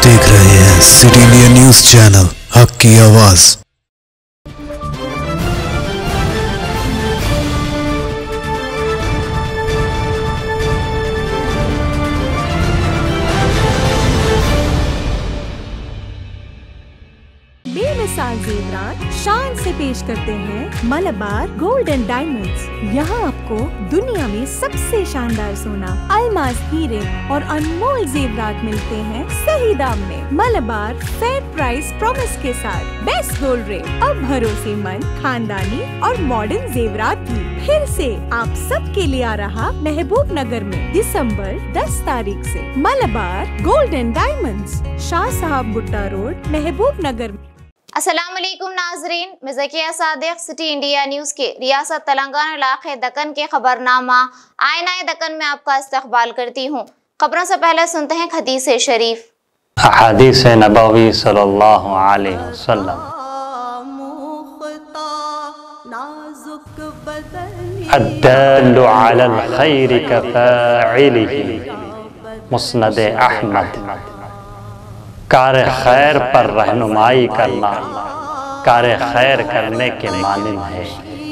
देख रहे हैं सिटी इंडिया न्यूज चैनल, हक की आवाज। बेमिसाल जेवरात शान से पेश करते हैं मलबार गोल्ड एंड डायमंड्स। यहाँ आपको दुनिया में सबसे शानदार सोना, अलमास, हीरे और अनमोल जेवरात मिलते हैं सही दाम में। मलबार फेयर प्राइस प्रॉमिस के साथ बेस्ट गोल्ड रेट, अब भरोसेमंद, खानदानी और मॉडर्न जेवरात भी फिर से आप सब के लिए आ रहा महबूब नगर में दिसंबर 10 तारीख से। Malabar gold and diamonds, Shah Sahab भुट्टा रोड, महबूब नगर। अस्सलाम वालेकुम नाजरीन, मैं Zakia Sadiq city India news के रियासत तेलंगाना इलाके दक्कन के खबरनामा आईना दक्कन में आपका इस्तकबाल करती हूँ। खबरों से पहले सुनते हैं हदीस शरीफ। हदीस नबवी सल्लल्लाहु अलैहि वसल्लम, अद्दालु अलल खैरि कफ़ाइलिही, मुस्नद अहमद। कार खैर पर रहनुमाई करना कार खैर करने के मानिंद है।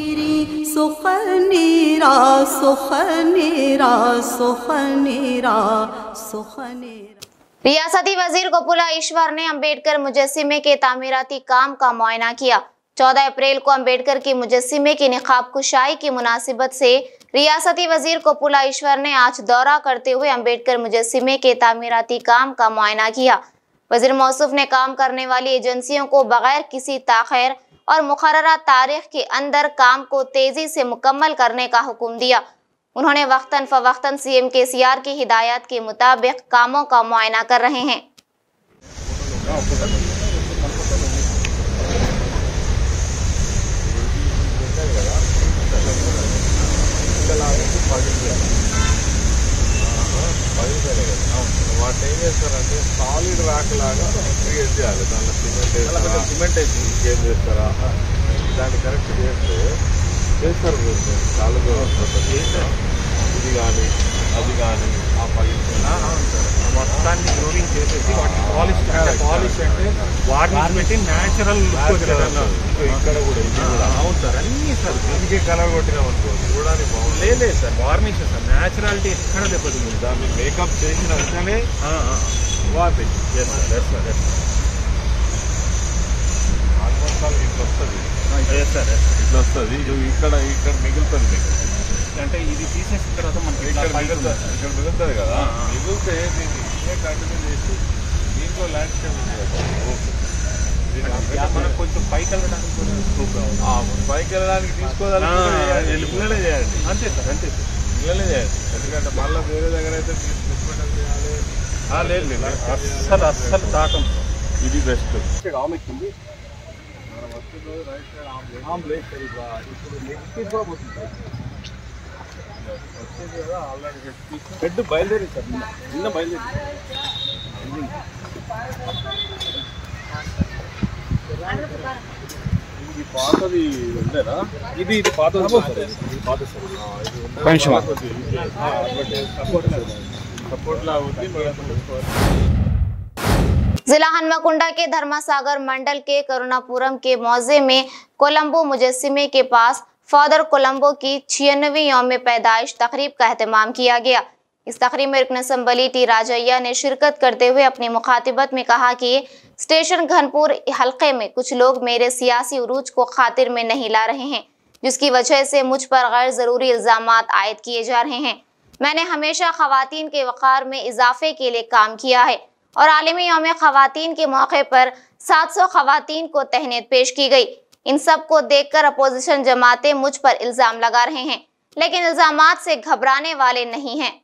रियासती वजीर कोपुला ईश्वर ने अम्बेडकर मुजस्सिमे के तामीराती काम का मुआयना किया। 14 अप्रैल को अम्बेडकर की मुजस्सिमे की निकाब कुशाई की मुनासिबत से रियासती वजीर कोपुला ईश्वर ने आज दौरा करते हुए अम्बेडकर मुजस्सिमे के तामीराती काम का मुआयना किया। वजीर मौसूफ ने काम करने वाली एजेंसियों को बगैर किसी ताख़ीर और मुकर्ररा तारीख के अंदर काम को तेजी से मुकम्मल करने का हुक्म दिया। उन्होंने वक्तन फवक्तन CM KCR की हिदायत के मुताबिक कामों का मुआयना कर रहे हैं। సాలిడ్ రాక్ లాగా క్రియేట్ చేయాలి. దాంట్లో సిమెంట్ వేసి ఇంకేం చేస్తారా దాన్ని కరెక్ట్ చేస్తే చేస్తారు చాలా ఇది కానీ అది కానీ ఆ మొత్తాన్ని గ్రూవింగ్ చేసేసి వాటిని పాలిష్ అంటే వాటిని పెట్టి న్యాచురల్ ఇక్కడ కూడా ఇది కూడా అవును సార్ అన్నీ సార్ దీనికే కలర్ కొట్టినామనుకో చూడడానికి బాగుంది. లేదు సార్ వార్నిష్ సార్ న్యాచురాలిటీ ఎక్కడ దెబ్బతింది. దాన్ని మేకప్ చేసిన వెంటనే వార్నిష్ ఆల్మోస్ట్ ఆల్ ఇట్లా వస్తుంది సార్, ఇట్లా వస్తుంది. ఇక్కడ మిగులుతుంది మీకు అంటే ఇది తీసేసిన తర్వాత మనకి ఇక్కడ మిగులుతుంది కదా. మిగిలితే దీన్ని కంటిన్యూ చేసి దీంట్లో ల్యాండ్స్కేప్ కొంచెం పైకి వెళ్ళడానికి తీసుకోవాలి. ఇళ్ళనే చేయండి అంతే సార్, అంతే సార్, ఇళ్ళనే చేయండి. ఎందుకంటే మళ్ళీ వేరే దగ్గర అయితే ట్రీట్మెంట్ చేయాలి. లేదు అస్సలు దాటం ఇది బెస్ట్. ఆమెక్కింది మనం వచ్చిన రైట్ సైడ్ ఆమ్లేట్ ఇప్పుడు నెక్స్ట్ కూడా పోతుంది. హెడ్ బయలుదేరి సార్, నిన్న బయలుదేరి. ఇది పాతది ఉండేనా? ఇది పాతది పాత सपोर्ट ला होती। जिला हनुमाकुंडा के धर्मासागर मंडल के करुणापुरम के मौजे में कोलंबो मुजस्सिमे के पास फादर कोलंबो की 96वीं यौम पैदाइश तकरीब का एहतमाम किया गया। इस तकरीब में रुकन असम्बली टी राजैया ने शिरकत करते हुए अपनी मुखातिबत में कहा कि स्टेशन घनपुर हल्के में कुछ लोग मेरे सियासी उरूज को खातिर में नहीं ला रहे हैं, जिसकी वजह से मुझ पर गैर ज़रूरी इल्ज़ामात आयद किए जा रहे हैं। मैंने हमेशा ख़वातीन के वक़ार में इजाफे के लिए काम किया है और आलमी यौम ख़वातीन के मौके पर 700 ख़वातीन को तहनीत पेश की गई। इन सब को देखकर अपोजिशन जमातें मुझ पर इल्ज़ाम लगा रहे हैं, लेकिन इल्ज़ामात से घबराने वाले नहीं हैं।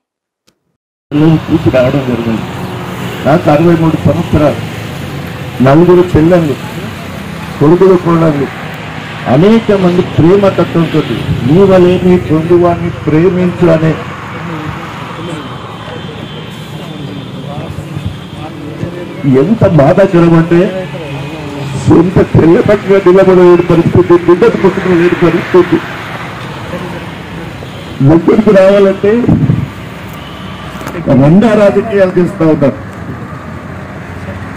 అనేక మంది ప్రేమ తత్వంతో నీ వలే నీ పొందువాన్ని ప్రేమించాలనే ఎంత బాధాకరం అంటే సొంత తెల్ల పక్కగా నిలబడలేని పరిస్థితి, బిడ్డకు పుట్టుకుని లేని పరిస్థితి. దగ్గరికి రావాలంటే రెండా రాజకీయాలు చేస్తూ ఉంటారు.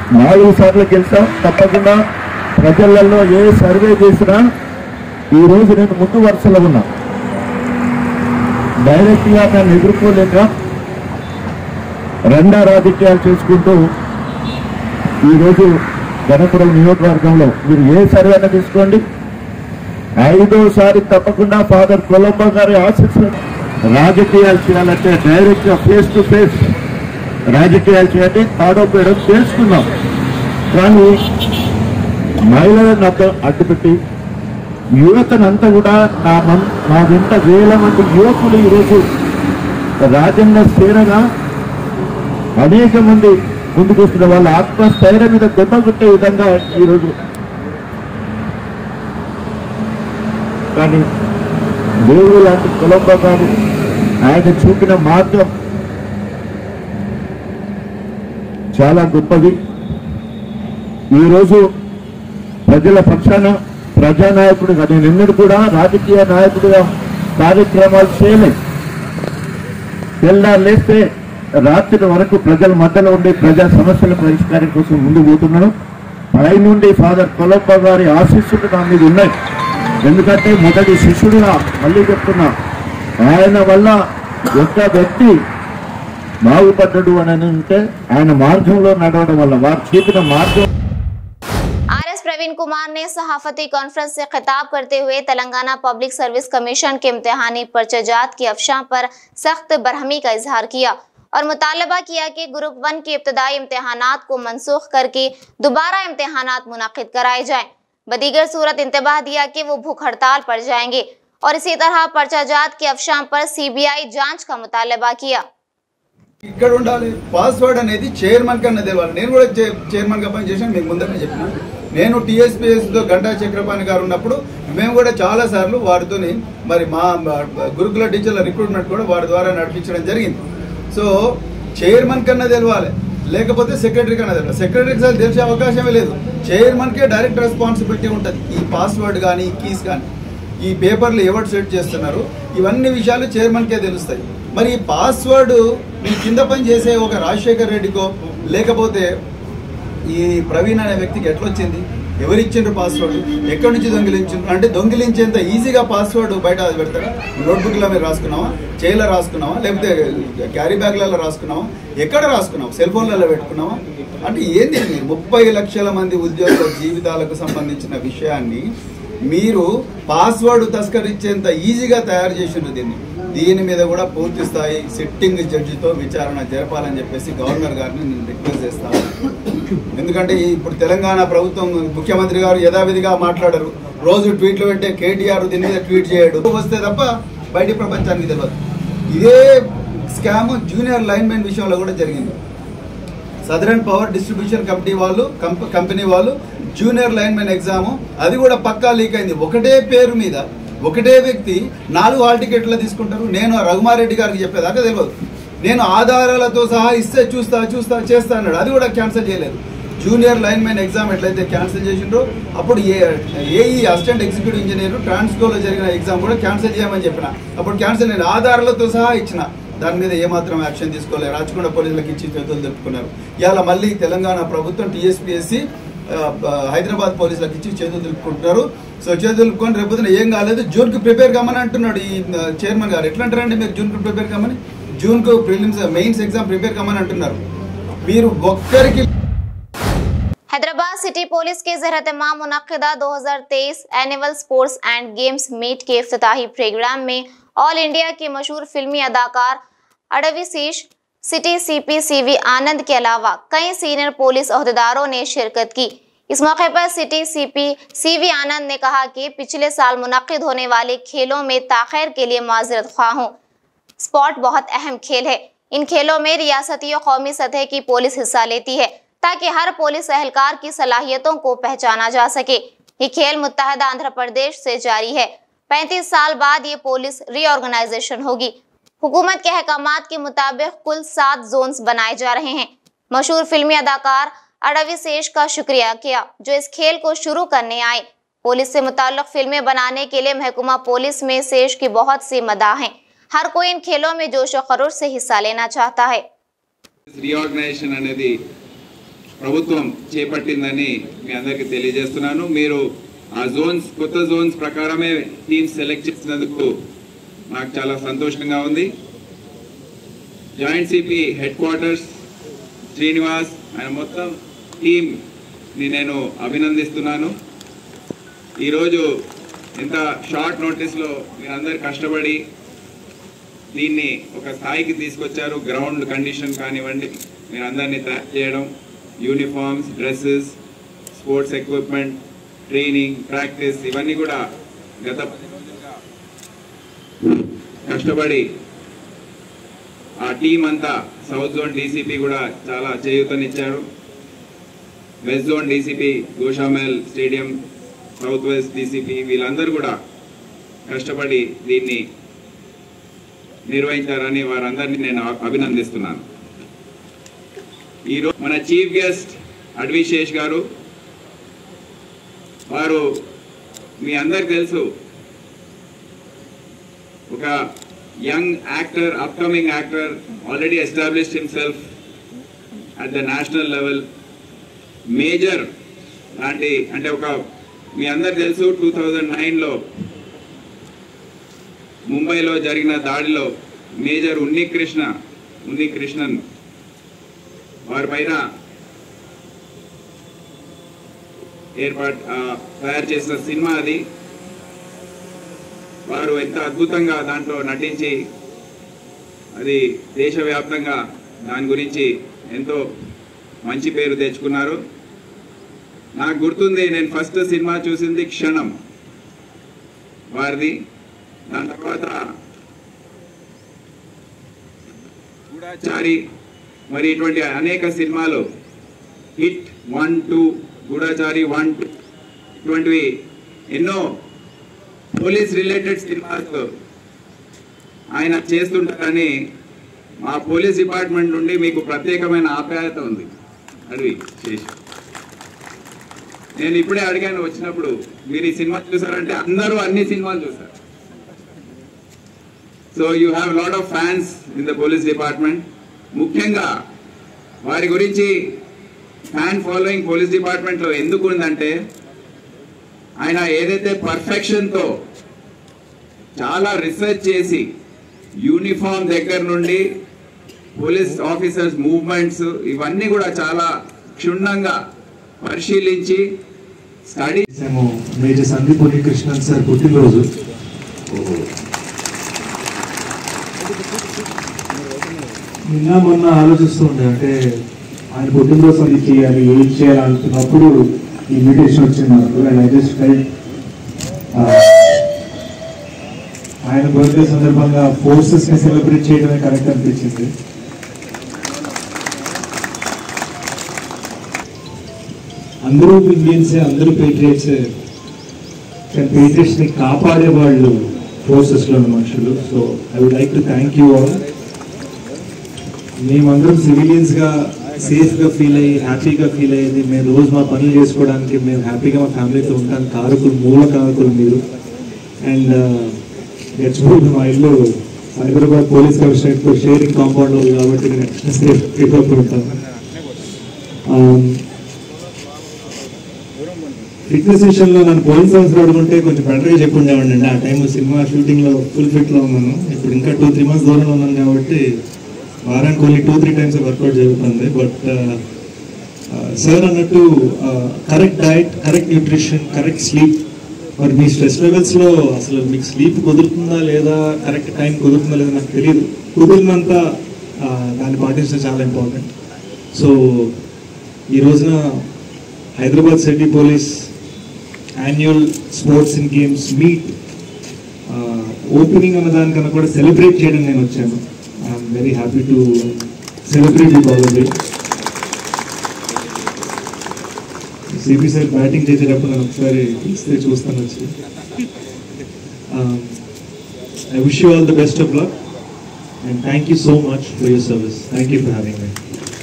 4 సార్లు గెలిచాం. తప్పకుండా ప్రజలలో ఏ సర్వే చేసినా ఈరోజు నేను ముందు వరుసలో ఉన్నా. డైరెక్ట్గా నన్ను ఎదుర్కోలేక రెండా రాజకీయాలు చేసుకుంటూ ఈరోజు గణపురం నియోజకవర్గంలో మీరు ఏ సర్వే అయినా తీసుకోండి, 5వ సారి తప్పకుండా ఫాదర్ కొలంబో గారి ఆశీస్సులు. రాజకీయాలు చేయాలంటే డైరెక్ట్గా ఫేస్ టు ఫేస్ రాజకీయాలు చేయాలి. తాడోపేయడం చేసుకున్నాం, కానీ మహిళలను అడ్డుపెట్టి యువతనంతా కూడా నా వెంట వేల మంది యువకులు ఈరోజు రాజ్యాంగ సేనగా అనేక మంది ముందుకు వస్తున్న వాళ్ళ ఆత్మస్థైర్యం మీద దెబ్బ కొట్టే విధంగా ఈరోజు. కానీ దేవుడు లాంటి కొలంబో గారు ఆయన చూపిన మార్గం చాలా గొప్పది. ఈరోజు ప్రజల పక్షాన ప్రజానాయకుడిగా నేను ఎన్నడూ కూడా రాజకీయ నాయకుడిగా కార్యక్రమాలు చేయలేదు. తెల్లారు లేస్తే రాత్రి వరకు ప్రజల మధ్యలో ఉండే ప్రజా సమస్యల పరిష్కారం కోసం ముందుకు పోతున్నాను. పైనుండి ఫాదర్ కొలంబో గారి ఆశీస్సులు నా మీద ఉన్నాయి. ఎందుకంటే మొదటి శిష్యుడుగా మళ్ళీ చెప్తున్నా, ఆయన వల్ల ఒక్క వ్యక్తి బాగుపడ్డాడు అని అంటే ఆయన మార్గంలో నడవడం వల్ల వారు చూపిన మార్గం. आरएस प्रवीण कुमार ने सहाफती कॉन्फ्रेंस से खिताब करते हुए तेलंगाना पब्लिक सर्विस कमीशन के इम्तिहानी पर्चाजात की अफशां पर सख्त बरहमी का इजहार किया और मुतालबा किया कि ग्रुप 1 के इब्तदाई इम्तिहानात को मनसूख करके दोबारा इम्तिहानात मुनाकिद कराए जाएं। बदीगर सूरत इंतबाह दिया कि वो भूख हड़ताल पर जाएंगे और इसी तरह पर्चाजात की अफशां पर सीबीआई जांच का मुतालबा किया। ఇక్కడ ఉండాలి పాస్వర్డ్ అనేది చైర్మన్ కన్నా తెలవాలి. నేను కూడా చైర్మన్ గా పనిచేసాను, మీకు ముందరనే చెప్పిన. నేను టీఎస్పీఎస్ తో గంటా చక్రపాణి గారు ఉన్నప్పుడు మేము కూడా చాలా సార్లు వారితోని మరి మా గురుకుల టీచర్ల రిక్రూట్మెంట్ కూడా వారి ద్వారా నడిపించడం జరిగింది. సో చైర్మన్ కన్నా తెలవాలి, లేకపోతే సెక్రటరీ కన్నా తెలవాలి. సెక్రటరీకి సార్ తెలిసే అవకాశమే లేదు. చైర్మన్ కే డైరెక్ట్ రెస్పాన్సిబిలిటీ ఉంటుంది. ఈ పాస్వర్డ్ కానీ ఈ కీస్ కానీ ఈ పేపర్లు ఎవరు సెట్ చేస్తున్నారు ఇవన్నీ విషయాలు చైర్మన్ కే తెలుస్తాయి. మరి ఈ పాస్వర్డ్ మీ కింద పని చేసే ఒక రాజశేఖర్ రెడ్డికో లేకపోతే ఈ ప్రవీణ్ అనే వ్యక్తికి ఎట్లొచ్చింది, ఎవరిచ్చిండ్రు పాస్వర్డ్, ఎక్కడి నుంచి దొంగిలించిండ్రు? అంటే దొంగిలించేంత ఈజీగా పాస్వర్డ్ బయట పెడతారా? నోట్బుక్లో మీరు రాసుకున్నావా, చేయిలో రాసుకున్నావా, లేకపోతే క్యారీ బ్యాగ్లలో రాసుకున్నావా, ఎక్కడ రాసుకున్నావా, సెల్ ఫోన్లలో పెట్టుకున్నావా? అంటే ఏంది మీరు 30 లక్షల మంది ఉద్యోగుల జీవితాలకు సంబంధించిన విషయాన్ని మీరు పాస్వర్డ్ తస్కరించేంత ఈజీగా తయారు చేసిండ్రు. దీని మీద కూడా పూర్తి స్థాయి సిట్టింగ్ జడ్జితో విచారణ జరపాలని చెప్పేసి గవర్నర్ గారిని నేను రిక్వెస్ట్ చేస్తాను. ఎందుకంటే ఇప్పుడు తెలంగాణ ప్రభుత్వం ముఖ్యమంత్రి గారు యథావిధిగా మాట్లాడరు, రోజు ట్వీట్లు పెట్టే కేటీఆర్ దీని మీద ట్వీట్ చేయడు, వస్తే తప్ప బయట ప్రపంచానికి తెలియదు. ఇదే స్కామ్ జూనియర్ లైన్మెన్ విషయంలో కూడా జరిగింది. సదరన్ పవర్ డిస్ట్రిబ్యూషన్ కంపెనీ వాళ్ళు జూనియర్ లైన్మెన్ ఎగ్జామ్ అది కూడా పక్కా లీక్ అయింది. ఒకటే పేరు మీద ఒకటే వ్యక్తి 4 హాల్ టికెట్లు తీసుకుంటారు. నేను రఘుమారెడ్డి గారికి చెప్పేదాకా తెలియదు. నేను ఆధారాలతో సహా ఇస్తే చేస్తా అన్నాడు. అది కూడా క్యాన్సిల్ చేయలేదు. జూనియర్ లైన్మెన్ ఎగ్జామ్ ఎట్లయితే క్యాన్సిల్ చేసిండ్రో అప్పుడు ఏఈ అసిస్టెంట్ ఎగ్జిక్యూటివ్ ఇంజనీర్ ట్రాన్స్కోలో జరిగిన ఎగ్జామ్ కూడా క్యాన్సిల్ చేయమని చెప్పిన. అప్పుడు క్యాన్సిల్ నేను ఆధారాలతో సహా ఇచ్చిన. దాని మీద ఏమాత్రం యాక్షన్ తీసుకోలేదు. రాచకొండ పోలీసులకు ఇచ్చి చేతులు తెలుపుకున్నారు. ఇవాళ మళ్ళీ తెలంగాణ ప్రభుత్వం టీఎస్పీఎస్సీ హైదరాబాద్ పోలీసులకు ఇచ్చి చేతులు తెలుపుకుంటున్నారు. సో చేతులు తెలుపుకొని రేపు ఏం కాలేదు, జూన్కి ప్రిపేర్ కమ్మని అంటున్నాడు ఈ చైర్మన్ గారు. ఎట్లా అంటారండి మీరు జూన్కు ప్రిపేర్ కమ్మని? జూన్కు ప్రిలిమ్స్ మెయిన్స్ ఎగ్జామ్ ప్రిపేర్ కమ్మని అంటున్నారు మీరు ఒక్కరికి. हैदराबाद सिटी पुलिस के ज़ेर-ए-तमाम मुनक्किदा 2023 annual sports and games meet के इफ्तिताही प्रोग्राम में ऑल इंडिया के मशहूर फिल्मी अदाकार अडवी शीश, सिटी सीपी सीवी आनंद के अलावा कई सीनियर पुलिस अहदेदारों ने शिरकत की। इस मौके पर सिटी सीपी सीवी आनंद ने कहा कि पिछले साल मुनक्किद होने वाले खेलों में ताख़ीर के लिए माज़रत ख्वाह हूँ। स्पोर्ट बहुत अहम खेल है। इन खेलों में रियासती और कौमी सतह की पुलिस हिस्सा लेती है ताकि हर पुलिस एहलकार की सलाहियतों को पहचाना जा सके। ये खेल मुत्तहदा आंध्र प्रदेश से जारी है। 35 साल बाद ये पुलिस रीऑर्गेनाइजेशन होगी। हुकूमत के अहकामात के मुताबिक कुल 7 जोन्स बनाए जा रहे हैं। मशहूर फिल्मी अदाकार अडवी शेष का शुक्रिया किया जो इस खेल को शुरू करने आए। पुलिस से मुताल्लिक फिल्में बनाने के लिए महकमा पुलिस में शेष की बहुत सी मदाह हैं। हर कोई इन खेलों में जोश और खरोश से हिस्सा लेना चाहता है। రీఆర్గనైజేషన్ అనేది ప్రభుత్వం చేపట్టిందని మీ అందరికీ తెలియజేస్తున్నాను. మీరు ఆ జోన్స్, కొత్త జోన్స్ ప్రకారమే టీమ్స్ సెలెక్ట్ చేసినందుకు నాకు చాలా సంతోషంగా ఉంది. Joint CP headquarters Srinivas ఆయన మొత్తం టీమ్ని నేను అభినందిస్తున్నాను. ఈరోజు ఇంత షార్ట్ నోటీస్లో మీరందరూ కష్టపడి దీన్ని ఒక స్థాయికి తీసుకొచ్చారు. గ్రౌండ్ కండిషన్ కానివ్వండి, మీరు అందరినీ తయారు చేయడం, uniforms, dresses, sports equipment, training, practice ఇవన్నీ కూడా గత 10 రోజులుగా కష్టపడి ఆ టీం అంతా సౌత్ జోన్ డీసీపీ కూడా చాలా చేయూతనిచ్చారు. West zone DCP Goshamahal stadium, south west DCP వీళ్ళందరూ కూడా కష్టపడి దీన్ని నిర్వహించారని వారందరినీ నేను అభినందిస్తున్నాను. ఈరోజు మన చీఫ్ గెస్ట్ అడ్విశేష్ గారు, వారు మీ అందరికి తెలుసు ఒక young actor, upcoming actor, already established himself at the national level. Major లాంటి అంటే ఒక మీ అందరికి తెలుసు 2009లో ముంబైలో జరిగిన దాడిలో మేజర్ ఉన్నికృష్ణన్ వారి పైన తయారు చేసిన సినిమా అది. వారు ఎంత అద్భుతంగా దాంట్లో నటించి అది దేశవ్యాప్తంగా దాని గురించి ఎంతో మంచి పేరు తెచ్చుకున్నారు. నాకు గుర్తుంది, నేను ఫస్ట్ సినిమా చూసింది క్షణం వారిది. దాని తర్వాత గూఢాచారి, మరి ఇటువంటి అనేక సినిమాలు, హిట్ 1, 2, గూఢాచారి 1, 2 ఇటువంటివి ఎన్నో పోలీస్ రిలేటెడ్ సినిమాస్ ఆయన చేస్తుంటారని మా పోలీస్ డిపార్ట్మెంట్ నుండి మీకు ప్రత్యేకమైన ఆప్యాయత ఉంది. అడివి చేసి నేను ఇప్పుడే అడిగాను వచ్చినప్పుడు, మీరు ఈ సినిమా చూసారంటే అందరూ అన్ని సినిమాలు చూసారు. So you have lot of fans in the police department. ముఖ్యంగా వారి గురించి ఫ్యాన్ ఫాలోయింగ్ పోలీస్ డిపార్ట్మెంట్లో ఎందుకు ఉందంటే, ఆయన ఏదైతే పర్ఫెక్షన్తో చాలా రీసెర్చ్ చేసి యూనిఫామ్ దగ్గర నుండి పోలీస్ ఆఫీసర్స్ మూవ్మెంట్స్ ఇవన్నీ కూడా చాలా క్షుణ్ణంగా పరిశీలించి స్టడీ చేసాము. మేజర్ సందీప్ ఉన్నికృష్ణన్ సార్ పుట్టినరోజు. నిన్న మొన్న ఆలోచిస్తూ ఉండే, అంటే ఆయన పుట్టినరోజు అది చేయాలి, ఏం చేయాలనుకున్నప్పుడు ఈ ఇన్విటేషన్ వచ్చింది నాకు. అండ్ ఐ జస్ట్ ఫెల్ట్ ఆయన బర్త్డే సందర్భంగా ఫోర్సెస్ని సెలబ్రేట్ చేయడమే కరెక్ట్ అనిపించింది. అందరూ ఇండియన్సే, అందరూ పేట్రియట్సే. కానీ పేట్రియట్స్ని కాపాడే వాళ్ళు ఫోర్సెస్లో ఉన్న మనుషులు. So I would like to thank you all. మేమందరం సివిలియన్స్గా సేఫ్గా ఫీల్ అయ్యి, హ్యాపీగా ఫీల్ అయ్యేది, మేము రోజు మా పనులు చేసుకోవడానికి మేము హ్యాపీగా మా ఫ్యామిలీతో ఉంటాను కారకులు, మూల కారకులు మీరు. అండ్ గచ్చిబౌలి మా ఇల్లు హైదరాబాద్ పోలీస్ కమిషనరేట్తో షేరింగ్ కాంపౌండ్లో ఉంది కాబట్టి నేను సేఫ్గా ఉంటాను. ఫిట్నెస్ విషయంలో నన్ను పోలీస్ ఆఫీసర్ అడుగుంటే కొంచెం బెటర్గా చెప్పుండేవాడిని అండి. ఆ టైం సినిమా షూటింగ్లో ఫుల్ ఫిట్లో ఉన్నాను. ఇప్పుడు ఇంకా 2-3 months దూరంలో ఉన్నాను కాబట్టి వారానికి ఓన్లీ 2-3 times వర్కౌట్ జరుగుతుంది. బట్ సార్ అన్నట్టు correct diet, correct nutrition, correct sleep. మరి మీ స్ట్రెస్ లెవెల్స్లో అసలు మీకు స్లీప్ కుదురుతుందా లేదా, కరెక్ట్ టైం కుదురుతుందా లేదా నాకు తెలియదు. కుదిరినంత దాన్ని పాటించడం చాలా ఇంపార్టెంట్. సో ఈ రోజున Hyderabad city police annual sports and games meet opening అన్న దానికన్నా కూడా సెలబ్రేట్ చేయడం నేను వచ్చాను. I'm very happy to celebrate with all of you. CP sir batting చేసేటప్పుడు నేను ఒకసారి పిలిస్తే చూస్తాను వచ్చి. I wish you all the best of luck and thank you so much for your service. Thank you for having me.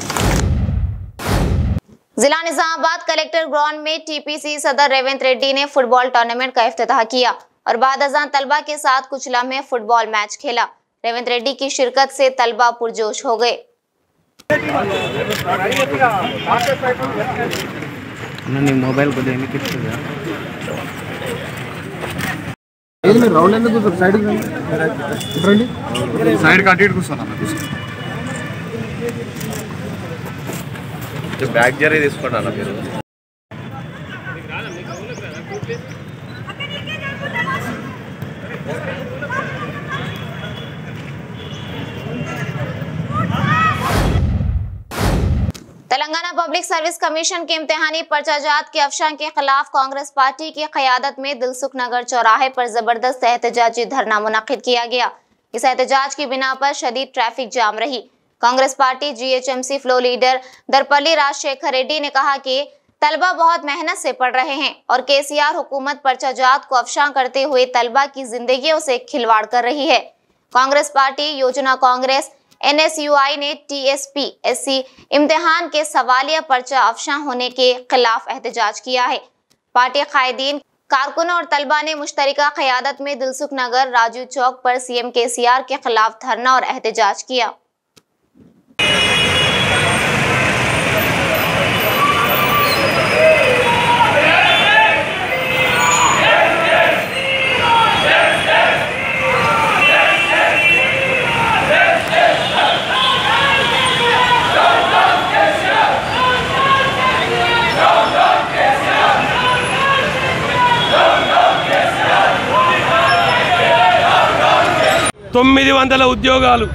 जिला Nizamabad collector ground में TPC सदर रेवंत रेड्डी ने फुटबॉल टूर्नामेंट का इफ्तिताह किया और बाद अज़ान तलबा के साथ कुछ लम्हे फुटबॉल मैच खेला। रेवंत रेड्डी की शिरकत से तलबा पुरजोश हो गए। నీ మొబైల్ కొద్దిగా ఎందుకు ఇస్తుందా రౌండ్ ఎందుకు సైడ్ రండి సైడ్ కట్టి కూర్చోన్నా బ్యాగ్ జరీ తీసుకోండి అన్న మీరు तेलंगाना पब्लिक सर्विस कमीशन के इम्तिहानी पर्चाजात के अफशां के खिलाफ कांग्रेस पार्टी की क़यादत में दिलसुख नगर चौराहे पर जबरदस्त एहतजाजी धरना मुनक्किद किया गया। इस एहतजाज की बिना पर शदीद ट्रैफिक जाम रही। Congress party GHMC floor leader Darpalli Rajashekar Reddy ने कहा कि तलबा बहुत मेहनत से पढ़ रहे हैं और KCR हुकूमत पर्चाजात को अफशां करते हुए तलबा की जिंदगियों से खिलवाड़ कर रही है। कांग्रेस पार्टी योजना कांग्रेस NSUI ने TSP-SC इम्तिहान के सवालिया पर्चा अफशां होने के खिलाफ एहतजाज किया है। पार्टी कायदीन, कारकुनों और तलबा ने मुश्तरका क़यादत में दिलसुख नगर राजू चौक पर CM KCR के खिलाफ धरना और एहतजाज किया। తొమ్మిది వందల ఉద్యోగాలు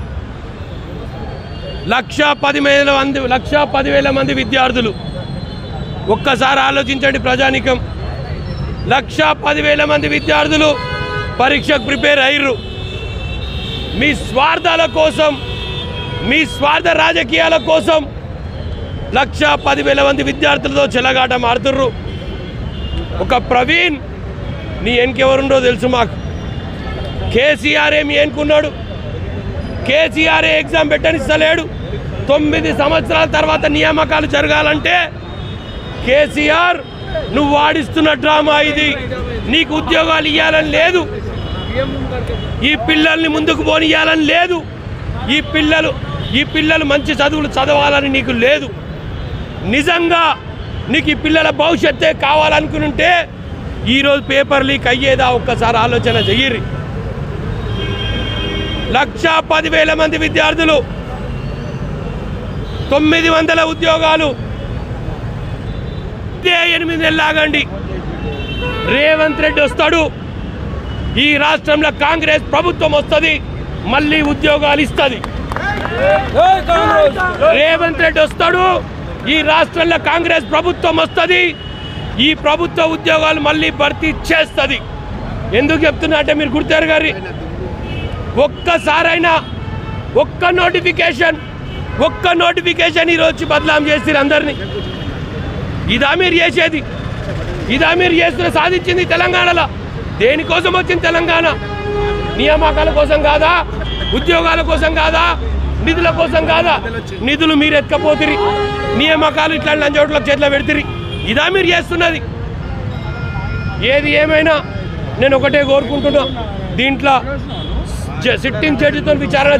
1,10,000 మంది విద్యార్థులు ఒక్కసారి ఆలోచించండి ప్రజానికం 1,10,000 మంది విద్యార్థులు పరీక్షకు ప్రిపేర్ అయ్యారు మీ స్వార్థాల కోసం మీ స్వార్థ రాజకీయాల కోసం 1,10,000 మంది విద్యార్థులతో చెలగాట మారుతుర్రు ఒక ప్రవీణ్ నీ ఎన్కెవరుండో తెలుసు మాకు KCR ఏమి ఎన్నుకున్నాడు KCR ఎగ్జామ్ పెట్టనిస్తలేడు 9 సంవత్సరాల తర్వాత నియామకాలు జరగాలంటే KCR నువ్వు వాడిస్తున్న డ్రామా ఇది నీకు ఉద్యోగాలు ఇవ్వాలని లేదు ఈ పిల్లల్ని ముందుకు పోనియాలని లేదు ఈ పిల్లలు మంచి చదువులు చదవాలని నీకు లేదు నిజంగా నీకు ఈ పిల్లల భవిష్యత్తే కావాలనుకుంటే ఈరోజు పేపర్ లీక్ అయ్యేదా ఒక్కసారి ఆలోచన చెయ్యిరి 1,10,000 మంది విద్యార్థులు 900 ఉద్యోగాలు 8 నెలలు ఆగండి రేవంత్ రెడ్డి వస్తాడు ఈ రాష్ట్రంలో కాంగ్రెస్ ప్రభుత్వం వస్తుంది మళ్ళీ ఉద్యోగాలు ఇస్తుంది రేవంత్ రెడ్డి వస్తాడు ఈ రాష్ట్రంలో కాంగ్రెస్ ప్రభుత్వం వస్తుంది ఈ ప్రభుత్వ ఉద్యోగాలు మళ్ళీ భర్తీ చేస్తుంది ఎందుకు చెప్తున్నా అంటే మీరు గుర్తారు గారి ఒక్కసారైనా ఒక్క నోటిఫికేషన్ ఈరోజు బదలాం చేస్తారు అందరినీ ఇదా మీరు చేసేది ఇదా మీరు చేస్తున్న సాధించింది తెలంగాణలో దేనికోసం వచ్చింది తెలంగాణ నియామకాల కోసం కాదా ఉద్యోగాల కోసం కాదా నిధుల కోసం కాదా నిధులు మీరు ఎత్తుకపోతిరి నియామకాలు ఇట్లా లంచోట్లకు చేతిలో పెడతారు ఇదా మీరు చేస్తున్నది ఏది ఏమైనా నేను ఒకటే కోరుకుంటున్నా దీంట్లో సిట్టింగ్ జడ్జితో విచారణ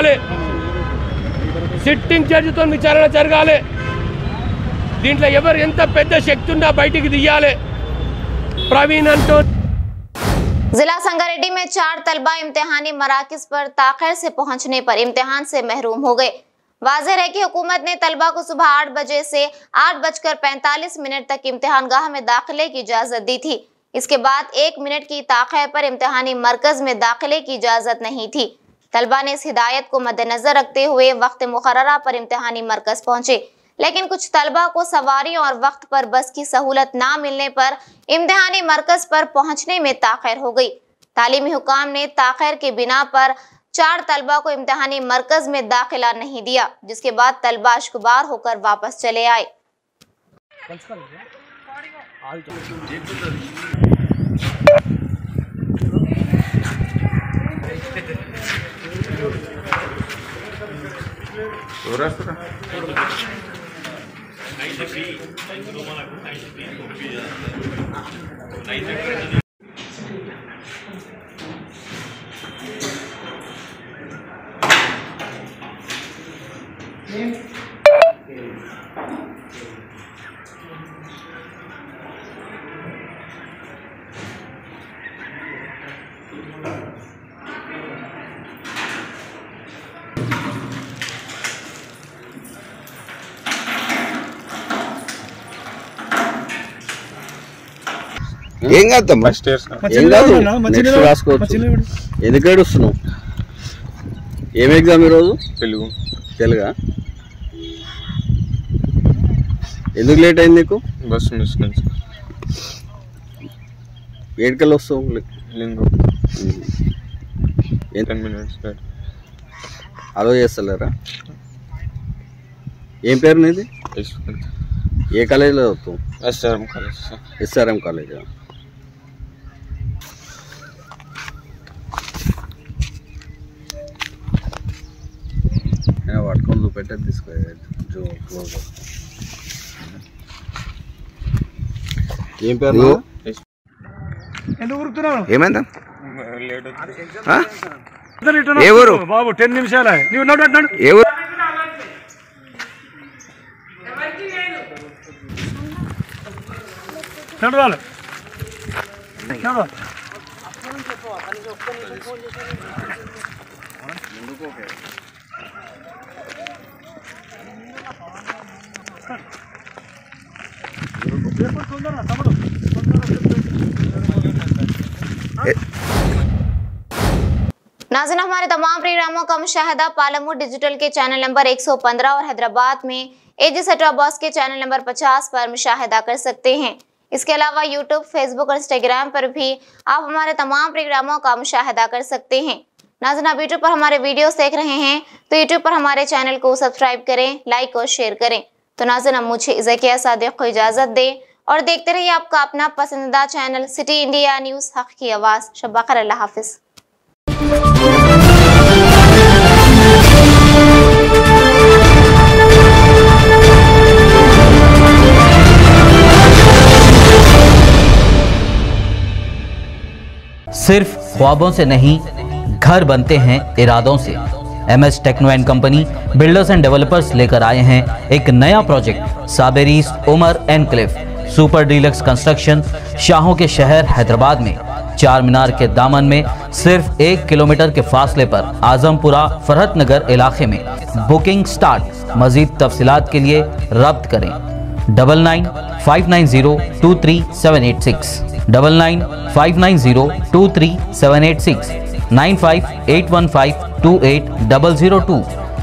జరగాలి దీంట్లో ఎవరు ఎంత పెద్ద శక్తి ఉన్నా బయటికి తీయాలి ప్రవీణ్ అంటో जिला संगारेड्डी में 4 तलबा इम्तिहानी मराकिज पर ताखिर से पहुंचने पर इम्तिहान से महरूम हो गए। वाज़ेह है कि हुकूमत ने तलबा को सुबह 8 बजे से 8:45 तक इम्तिहान गाह में दाखिले की इजाजत दी थी। इसके बाद 1 मिनट की ताखिर पर इम्तिहानी मरकज में दाखिले की इजाजत नहीं थी। तलबा ने इस हिदायत को मद्देनजर रखते हुए वक्त मुकर्ररा पर इम्तिहानी मरकज पहुंचे, लेकिन कुछ तलबा को सवारियों और वक्त पर बस की सहूलत ना मिलने पर इम्तिहानी मरकज पर पहुंचने में ताखिर हो गई। तालीमी हुकाम ने ताखिर के बिना पर 4 तलबा को इम्तिहानी मरकज में दाखिला नहीं दिया, जिसके बाद तलबा अश्कबार होकर वापस चले आए। ఏం కాదమ్మా, ఏం కాదు, నెక్స్ట్ రాసుకోవచ్చు. ఎందుకు ఏడుస్తున్నావు? ఏం ఎగ్జామ్ ఈరోజు? తెలుగు. తెలుగా? ఎందుకు లేట్ అయింది నీకు? బస్సు మిస్ నుంచి. ఏడుకల్ వస్తావు? లింగం. 10 minutes. అలో చేస్తలేరా? ఏం పేరు నీది? ఏ కాలేజీలో చదువుతావు? SRM college. SRM కాలేజా? పట్టుకొని చూపెట్టేది తీసుకో. ఏం పేరు? ఏమైందా? ఏ ఊరు బాబు? 10 నిమిషాలు. ఏ ఊరు? చదవాలి. नाज़रीन, हमारे तमाम प्रोग्रामों का मुशाहिदा पालमू डिजिटल के चैनल नंबर 115 और हैदराबाद में एजी सेटॉप बॉक्स के चैनल नंबर 50 पर मुशाहिदा कर सकते हैं। इसके अलावा यूट्यूब, फेसबुक और इंस्टाग्राम पर भी आप हमारे तमाम प्रोग्रामों का मुशाहिदा कर सकते हैं। नाज़रीन, आप यूट्यूब पर हमारे वीडियोस देख रहे हैं तो यूट्यूब पर हमारे चैनल को सब्सक्राइब करें, लाइक और शेयर करें। तो नाज़रीन, मुझे ज़किया सादिक को इजाज़त दें और देखते रहिए आपका अपना पसंदीदा चैनल सिटी इंडिया न्यूज़, हक़ की आवाज़। शब बख़ैर, अल्लाह हाफ़िज़। सिर्फ ख्वाबों से नहीं, घर बनते हैं इरादों से। MS techno and company builders and developers लेकर आए हैं एक नया प्रोजेक्ट, साबेरीज Umar enclave super deluxe construction, शाहों के शहर हैदराबाद में। चार मीनार के दामन में सिर्फ 1 किलोमीटर के फासले पर आजमपुरा फरहत नगर इलाके में। Booking start. मजीद तफसीलात के लिए रब्त करें 9959023786, 9959023786, 9581528002,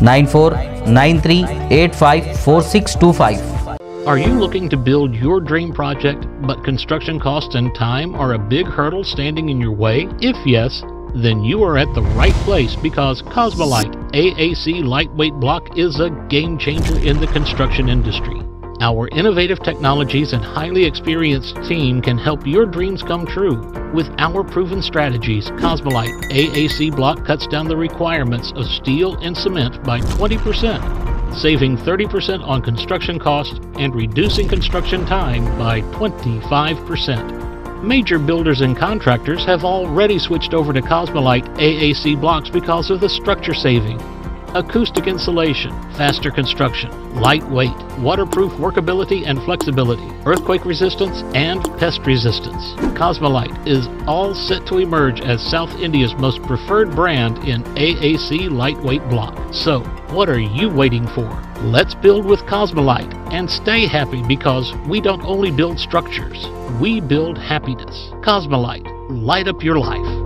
9493854625. Are you looking to build your dream project, but construction costs and time are a big hurdle standing in your way? If yes, then you are at the right place, because Cosmolite AAC lightweight block is a game changer in the construction industry. Our innovative technologies and highly experienced team can help your dreams come true. With our proven strategies, Cosmolite AAC block cuts down the requirements of steel and cement by 20%, saving 30% on construction costs and reducing construction time by 25%. Major builders and contractors have already switched over to Cosmolite AAC blocks because of the structure saving, acoustic insulation, faster construction, lightweight, waterproof workability and flexibility, earthquake resistance, and pest resistance. Cosmolite is all set to emerge as South India's most preferred brand in AAC lightweight block. So, what are you waiting for? Let's build with Cosmolite and stay happy, because we don't only build structures, we build happiness. Cosmolite, light up your life.